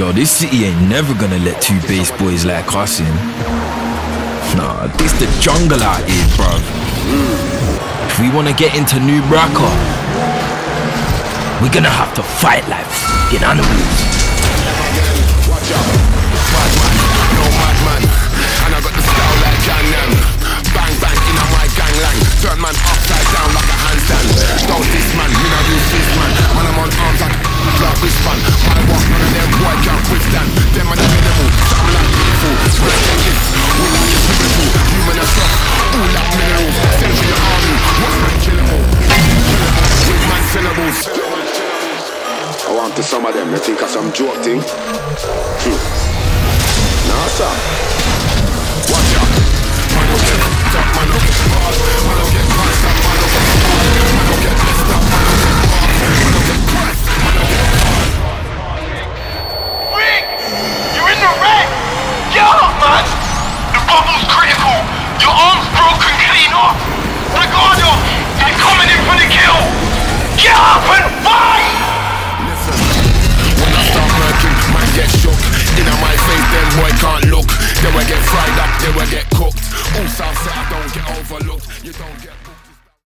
Yo, this city ain't never gonna let two bass boys like us in. Nah, this the jungle out here, bruv. If we wanna get into New Brakka, we're gonna have to fight like f***ing animals. Watch out, bad man, no madman. And I got the style like Gangnam. Bang bang in my gangland. Turn man upside down like a handstand. Don't this man, you know use this man. Man I'm on arms like wristband. My walk, none of them boy can't withstand. Them are the minimal, something like beautiful. Spread their gifts, we like a spiritual. Human and stuff, all like minerals. Send for your army, what's man kill them all. With man syllables. I want to some of them, they think of some joke thing. Nah, sir. Watch out. Man don't get fucked up, man don't get hard. Man don't get crushed up, man don't get hard. Man don't get messed up, man don't get hard. Man don't get crushed, man don't get hard. Rick! You're in the wreck! Get up, man! The bubble's critical! Your arm's broken clean off! Ricardo! They're coming in for the kill! Get up and fight!